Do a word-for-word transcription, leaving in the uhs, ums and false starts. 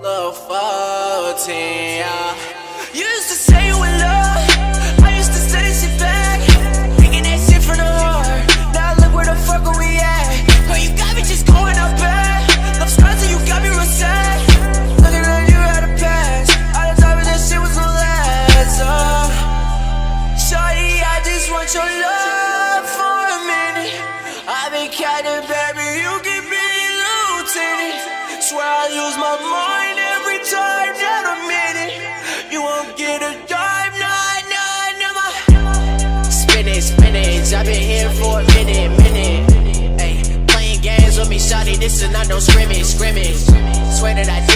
Lil' fourteen, yeah. You used to say you in love, I used to say that shit back, thinking that shit from the heart. Now look where the fuck are we at? Girl, you got me just going up bad. Love scars and you got me real sad. Looking at you out of past, all the time that shit was gonna last. Oh, shorty, I just want your love for a minute. I've been counting, baby, you keep me lieutenant. Swear I lose my mind every time that I'm in it. You won't get a dime, nah, nah, nah. Spinach, spinach, I've been here for a minute, minute. Ay, playing games with me, shawty, this is not no scrimmage, scrimmage. Swear that I